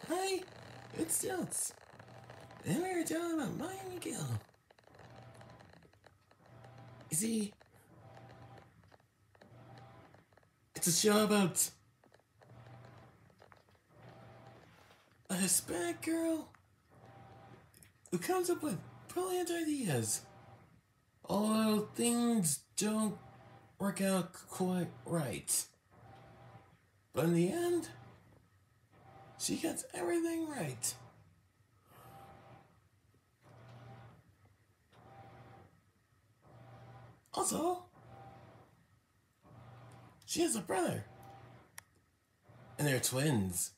Hi, it's Stilts, and we're talking about my Miguel. You see, it's a show about a Hispanic girl who comes up with brilliant ideas, although things don't work out quite right. But in the end, she gets everything right. Also, she has a brother, and they're twins.